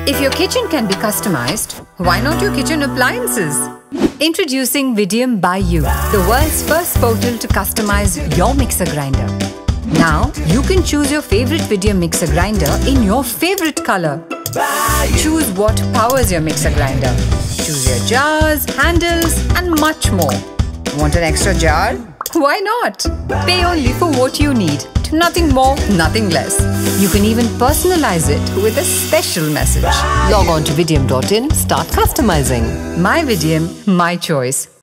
If your kitchen can be customized, why not your kitchen appliances? Introducing Vidiem By You, the world's first portal to customize your mixer grinder. Now, you can choose your favorite Vidiem mixer grinder in your favorite color. Choose what powers your mixer grinder. Choose your jars, handles, and much more. Want an extra jar? Why not? Pay only for what you need. Nothing more, nothing less. You can even personalize it with a special message. Log on to vidiem.in, start customizing. My Vidiem, my choice.